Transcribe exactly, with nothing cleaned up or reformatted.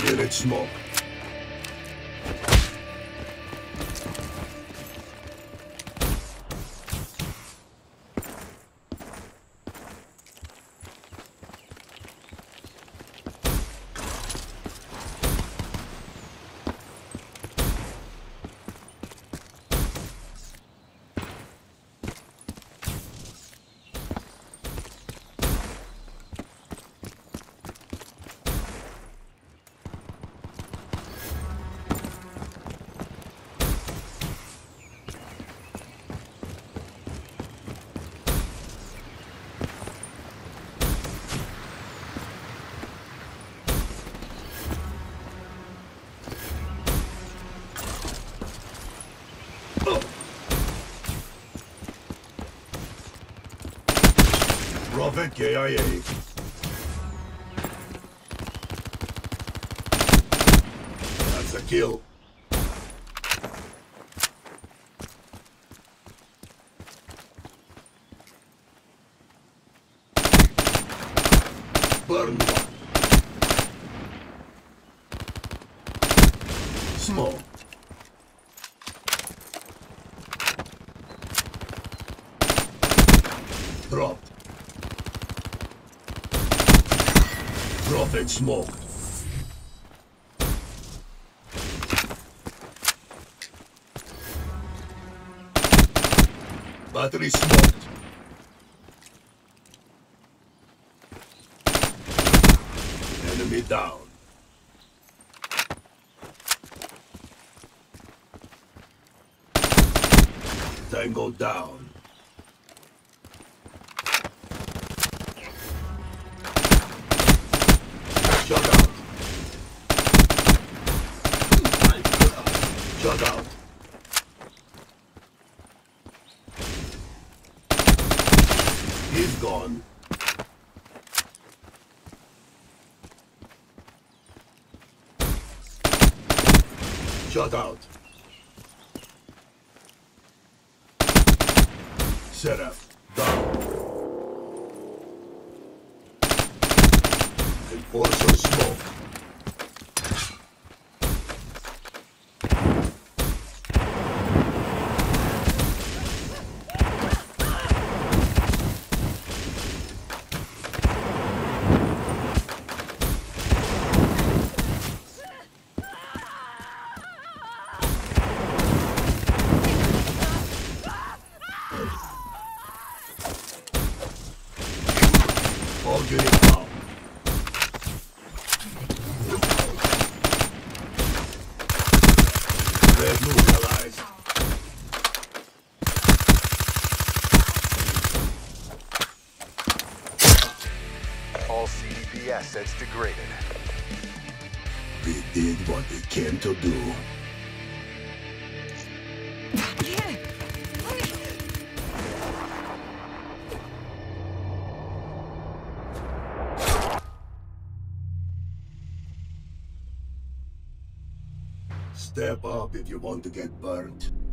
Hear it smoke. Prophet K I A. That's a kill. Burn one. Smoke. Dropped. Prophet smoked. Battery smoked. Enemy down. Tango down. Shut out. Shut out. He's gone. Shut out. Seraph, down. Enforcer smoke. All units down. Red neutralized. All C D P assets degraded. We did what we came to do. Step up if you want to get burnt.